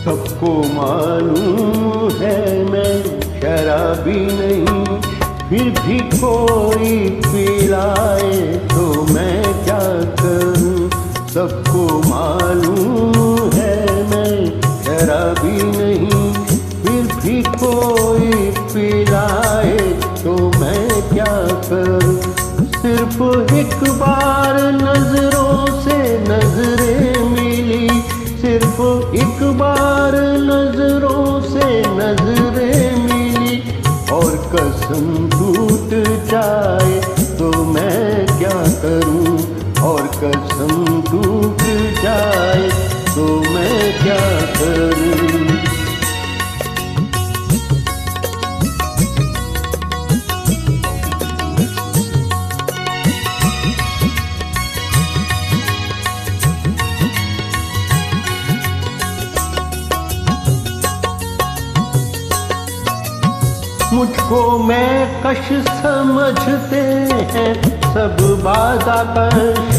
सबको मालूम है मैं शराबी नहीं, फिर भी कोई पिलाए तो मैं क्या करूं। सबको मालूम है मैं शराबी नहीं, फिर भी कोई पिलाए तो मैं क्या करूं। सिर्फ एक बार नजरों से नजरें मिली, सिर्फ एक बार नजरों से नजरें मिली, और कसम टूट जाए तो मैं क्या करूं। और कसम टूट जाए तो मैं क्या करूं। मुझको मैं कश समझते हैं सब बादाकश,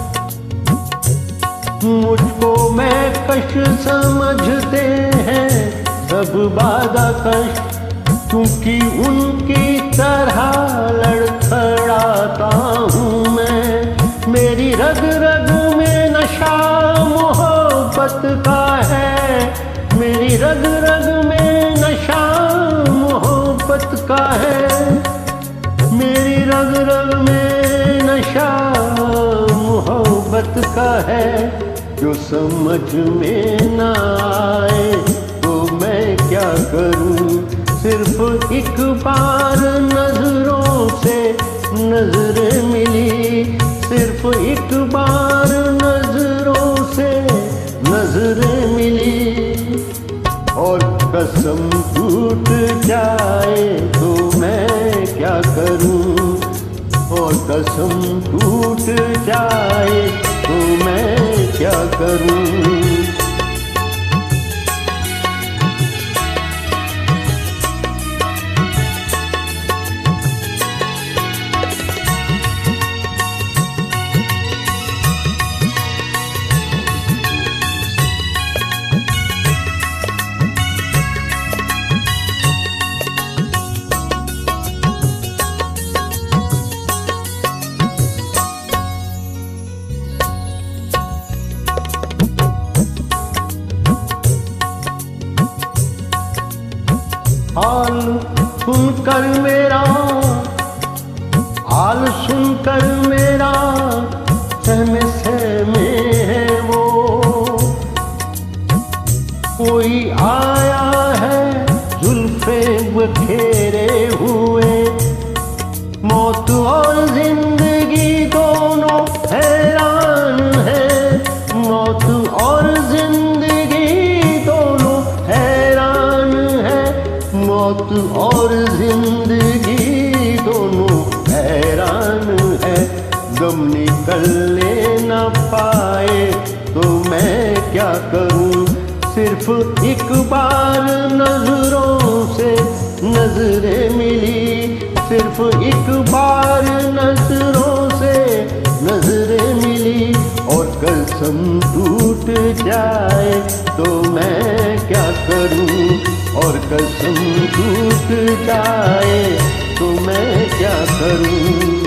मुझको मैं कश समझते हैं सब बादाकश, क्योंकि उनकी तरह लड़खड़ाता हूँ मैं। मेरी रग रग में नशा मोहब्बत का है, मेरी रग रग में नशा मोहब्बत का है, मेरी रग रग में नशा मोहब्बत का है। जो समझ में ना आए तो मैं क्या करूं। सिर्फ एक बार नजरों से नजरें मिली, सिर्फ एक बार नजरों से नजरें मिली, और कसम टूट जाए तो मैं क्या करूं। और कसम टूट जाए तो मैं क्या करूं। हाल सुनकर मेरा, हाल सुनकर मेरा सहमे सहमे है वो। कोई आया है जुल्फे बखेरे हुए, मौत और जिंदगी दोनों हैरान है, मौत और जिंदगी दोनों हैरान है, मौत और जिंदगी दोनों हैरान है। गम निकलने न पाए तो मैं क्या करूं। सिर्फ एक बार नजरों से नजरें मिली, सिर्फ एक बार नजरों से नजरें मिली, और कसम टूट जाए तो मैं क्या करूं। और कसम टूट जाए तो मैं क्या करूं।